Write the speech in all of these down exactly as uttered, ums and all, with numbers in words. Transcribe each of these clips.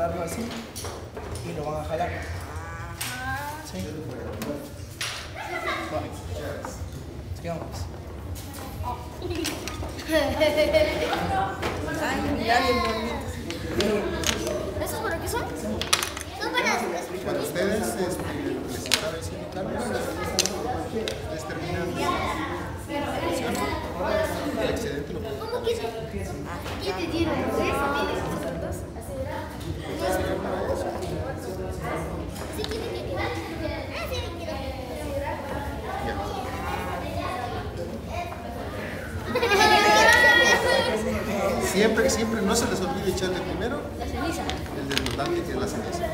agarrarlo así y lo van a jalar. ¿Sí? Vale. Sigamos. Ay, mira bien bonito. ¿Esos para qué son? Son para las Cuando ustedes este, les está diciendo Carlos, ustedes terminan el excedente lo pueden ¿Cómo que eso? ¿Qué te dieron? ¿Eso tienes? ¿Sí tiene que tirar? Ah, sí, quiero. Siempre, siempre no se les olvide echarle primero La ceniza. el desmoldante, que es la ceniza.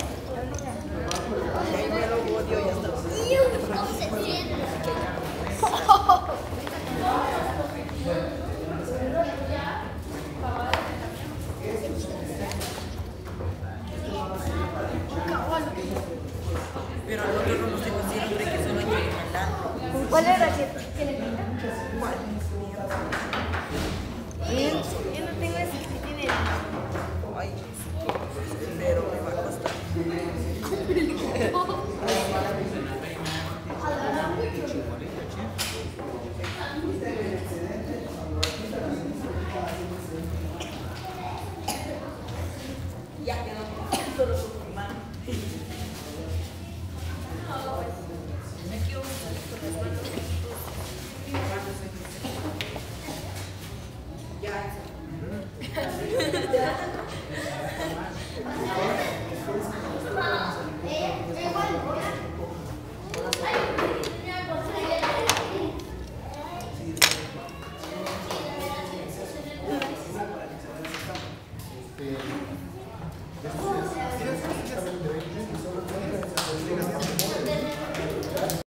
Ahí me lo odio, ya está. ¿Cómo se siente? Pero al otro no nos tengo siempre que solo hay que jalar. ¿Cuál era que que le pinta? ¿Cuál? Yo yo no tengo ese que tiene. Ay, pero me va a costar. Ya quedó solo con mi mano. Me quiero salir con las manos. Ya, eso.